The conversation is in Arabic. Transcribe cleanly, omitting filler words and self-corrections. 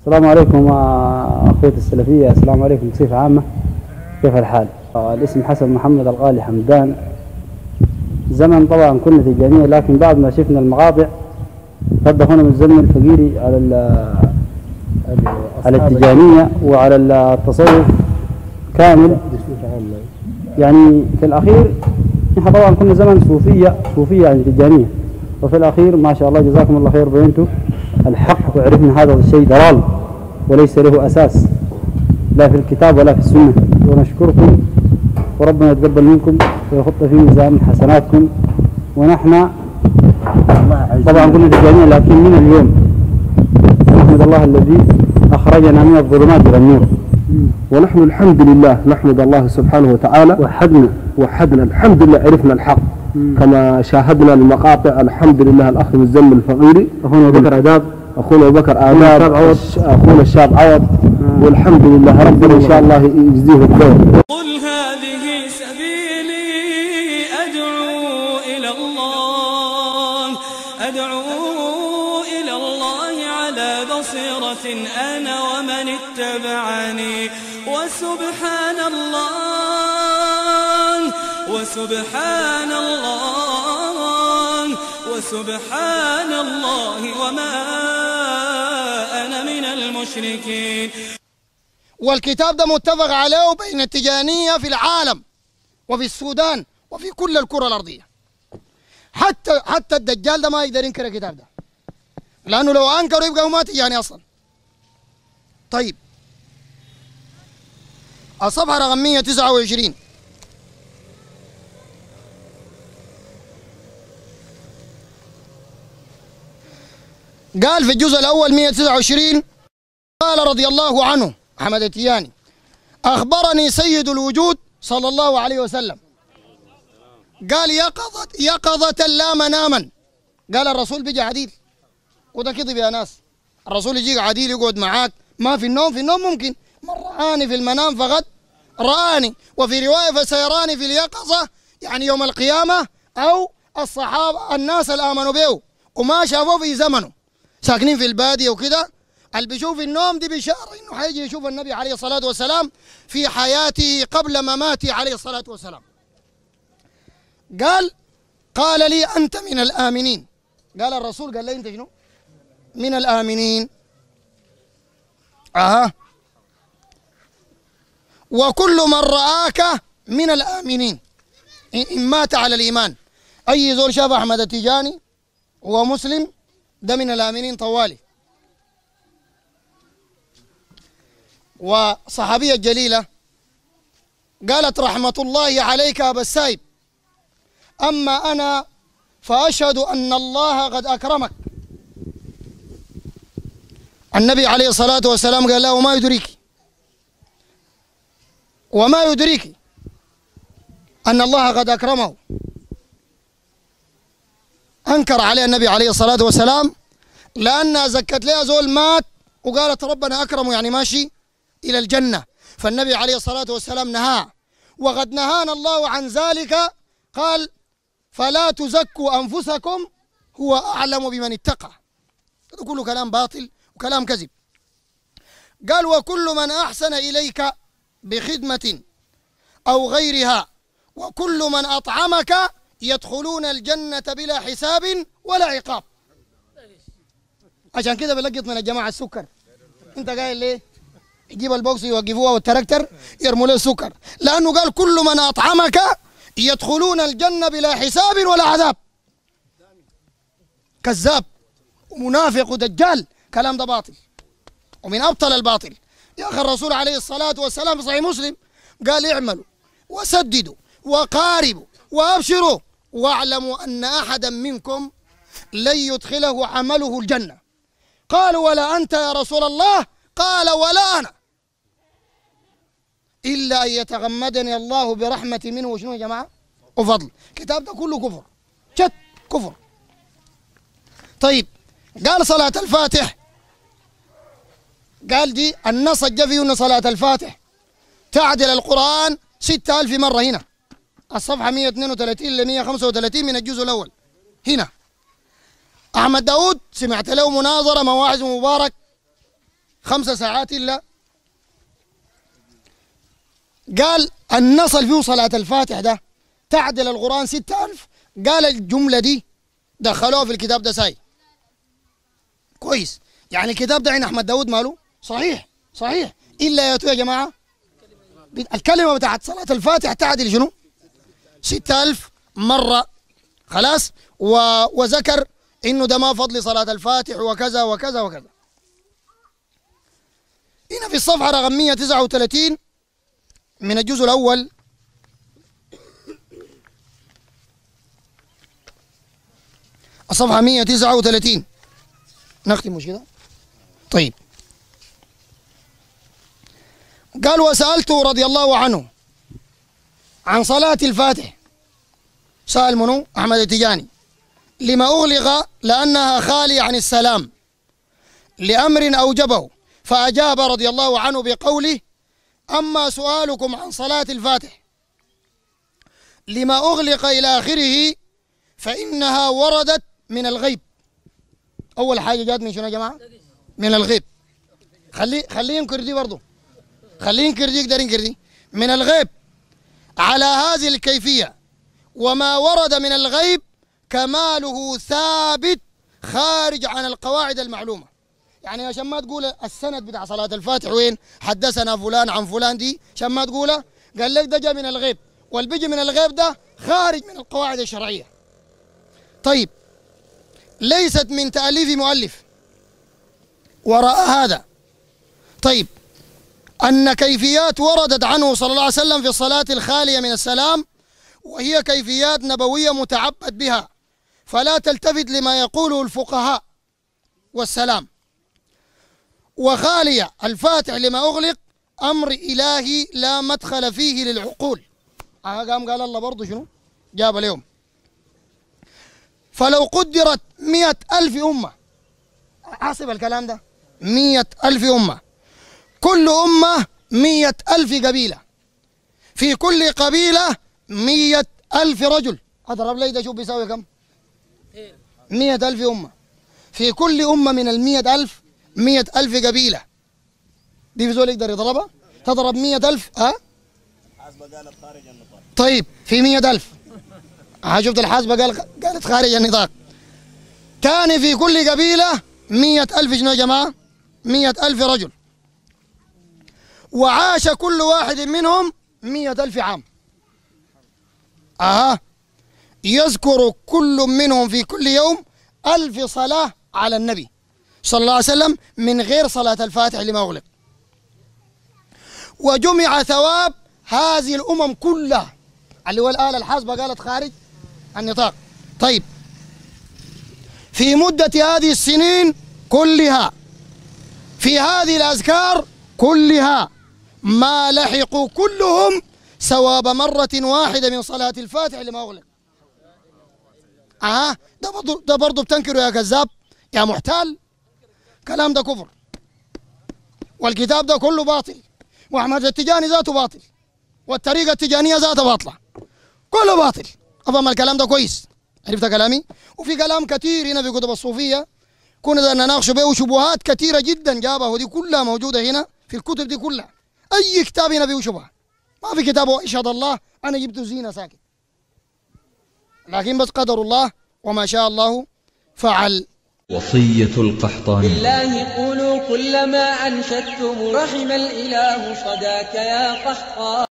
السلام عليكم أخوتي السلفية، السلام عليكم بصفة عامة، كيف الحال؟ الاسم حسن محمد الغالي حمدان. زمن طبعا كنا تجانية، لكن بعد ما شفنا المقاطع رد أخونا مزمل الفقيري على التجانية وعلى التصوف كامل. يعني في الأخير نحن طبعا كنا زمن صوفية يعني تجانية، وفي الأخير ما شاء الله جزاكم الله خير بينتوا الحق وعرفنا هذا الشيء ضلال وليس له أساس لا في الكتاب ولا في السنة، ونشكركم وربنا يتقبل منكم ويحط في ميزان حسناتكم. ونحن طبعا كنا تجانية، لكن من اليوم نحمد الله الذي أخرجنا من الظلمات إلى النور، ونحن الحمد لله نحمد الله سبحانه وتعالى. وحدنا الحمد لله، عرفنا الحق كما شاهدنا المقاطع. الحمد لله. الأخ مزمل الفقيري، أخونا أبو بكر آداب، أخونا أبو بكر آداب، أخونا الشاب عوض، والحمد لله ربنا إن شاء الله يجزيه الخير. قل هذه سبيلي أدعو إلى الله على بصيرة أنا ومن اتبعني، وسبحان الله وما أنا من المشركين. والكتاب ده متفق عليه بين التجانية في العالم وفي السودان وفي كل الكرة الأرضية. حتى الدجال ده ما يقدر ينكر الكتاب ده، لأنه لو أنكره يبقى هو ما تجاني أصلا. طيب، الصفحة رقم 129 قال في الجزء الأول 129: قال رضي الله عنه أحمد التياني: أخبرني سيد الوجود صلى الله عليه وسلم، قال يقظة لا مناما. قال الرسول بيجي عديل، وده كذب يا ناس. الرسول يجيك عديل يقعد معاك، ما في النوم. في النوم ممكن من رآني في المنام فقد رآني، وفي رواية فسيراني في اليقظة، يعني يوم القيامة، أو الصحابة الناس اللي آمنوا به وما شافوه في زمنه ساكنين في البادية وكده، اللي بيشوف النوم دي بشارة إنه حيجي يشوف النبي عليه الصلاة والسلام في حياته قبل مماته عليه الصلاة والسلام. قال لي أنت من الآمنين. قال الرسول قال لي أنت شنو؟ من الآمنين. وكل من رآك من الآمنين إن مات على الإيمان. أي زول شاف أحمد التجاني ومسلم ده من الآمنين طوالي. وصحابية جليلة قالت: رحمة الله عليك أبا السائب، أما أنا فأشهد أن الله قد أكرمك. النبي عليه الصلاة والسلام قال له: وما يدريك أن الله قد أكرمه. أنكر عليه النبي عليه الصلاة والسلام لأنها زكت لها زول مات وقالت ربنا أكرمه، يعني ماشي إلى الجنة. فالنبي عليه الصلاة والسلام نهى، وقد نهانا الله عن ذلك. قال: فلا تزكوا أنفسكم هو أعلم بمن اتقى. هذا كله كلام باطل وكلام كذب. قال: وكل من أحسن إليك بخدمة أو غيرها وكل من أطعمك يدخلون الجنة بلا حساب ولا عقاب. عشان كده بلقط من الجماعة السكر. انت قايل ليه؟ يجيب البوكس يوقفوها والتراكتر يرموا له السكر، لأنه قال: كل من أطعمك يدخلون الجنة بلا حساب ولا عذاب. كذاب ومنافق ودجال، كلام ده باطل ومن أبطل الباطل. يا أخي الرسول عليه الصلاة والسلام في صحيح مسلم قال: اعملوا وسددوا وقاربوا وأبشروا واعلموا أن أحدا منكم لن يدخله عمله الجنة. قالوا: ولا أنت يا رسول الله؟ قال: ولا أنا، إلا أن يتغمدني الله برحمة منه. وشنو يا جماعة؟ وفضل. الكتاب ده كله كفر، جد كفر. طيب، قال صلاة الفاتح، قال دي النص جا فيه أن صلاة الفاتح تعدل القرآن 6000 مرة. هنا الصفحة 132 ل 135 من الجزء الأول. هنا أحمد داود سمعت له مناظرة مع واعظ مبارك 5 ساعات إلا. قال النص اللي فيه صلاة الفاتح ده تعدل القرآن 6000. قال الجملة دي دخلوها في الكتاب ده ساي كويس. يعني الكتاب ده عين أحمد داود ماله صحيح صحيح، إلا يا جماعة الكلمة بتاعت صلاة الفاتح تعدل شنو 6000 مرة خلاص. وذكر إنه ده ما فضل صلاة الفاتح وكذا وكذا وكذا. هنا في الصفحة رقم 139 من الجزء الأول الصفحة 139 نختم مش كده؟ طيب. قال وسألته رضي الله عنه عن صلاة الفاتح. سأل منو؟ أحمد التجاني. لما أغلق لأنها خالية عن السلام لأمر أوجبه، فأجاب رضي الله عنه بقوله أما سؤالكم عن صلاة الفاتح لما أغلق إلى آخره فإنها وردت من الغيب. أول حاجة جات من شنو يا جماعة؟ من الغيب. خليه ينكر دي برضه، خليه ينكر دي، يقدر ينكر دي من الغيب على هذه الكيفية. وما ورد من الغيب كماله ثابت خارج عن القواعد المعلومة. يعني عشان ما تقول السند بتاع صلاة الفاتح وين حدثنا فلان عن فلان دي، عشان ما تقولها قال لك ده جاء من الغيب، والبيجي من الغيب ده خارج من القواعد الشرعية. طيب ليست من تأليف مؤلف وراء هذا. طيب أن كيفيات وردت عنه صلى الله عليه وسلم في الصلاة الخالية من السلام، وهي كيفيات نبوية متعبد بها، فلا تلتفت لما يقوله الفقهاء والسلام. وخالية الفاتح لما أغلق أمر إلهي لا مدخل فيه للعقول. قام قال الله برضو شنو جاب اليوم. فلو قدرت 100,000 أمة، حاسب الكلام ده 100,000 أمة، كل أمة 100,000 قبيلة، في كل قبيلة 100,000 رجل، أضرب لي ده شوف بيساوي كم؟ 100,000 أمة، في كل أمة من 100,000 100,000 قبيلة. دي في زول يقدر يضربها؟ تضرب 100,000 ها؟ الحاسبة قالت خارج النطاق. طيب في 100,000 شفت الحاسبة قالت خارج النطاق. تاني في كل قبيلة 100,000 شنو يا جماعة؟ 100,000 رجل، وعاش كل واحد منهم 100,000 عام. يذكر كل منهم في كل يوم 1000 صلاة على النبي صلى الله عليه وسلم من غير صلاة الفاتح لما أغلق. وجمع ثواب هذه الأمم كلها اللي هو الآلة الحاسبة قالت خارج النطاق. طيب في مدة هذه السنين كلها في هذه الأذكار كلها ما لحقوا كلهم ثواب مرة واحدة من صلاة الفاتح لما أغلق. ده برضه بتنكره يا كذاب يا محتال. كلام ده كفر، والكتاب ده كله باطل، وأحمد التجاني ذاته باطل، والطريقة التجانية ذاتها باطلة، كله باطل. أفهم الكلام ده كويس؟ عرفت كلامي؟ وفي كلام كثير هنا في كتب الصوفية كنا نناقش به، وشبهات كثيرة جدا جابها، ودي كلها موجودة هنا في الكتب دي كلها. أي كتاب هنا فيه شبهة، ما في كتاب اشهد الله أنا جبت زينة ساكت، لكن بس قدر الله وما شاء الله فعل. وصية القحطاني: بالله قولوا كل ما أنشدتم رحم الإله صداك يا قحطان.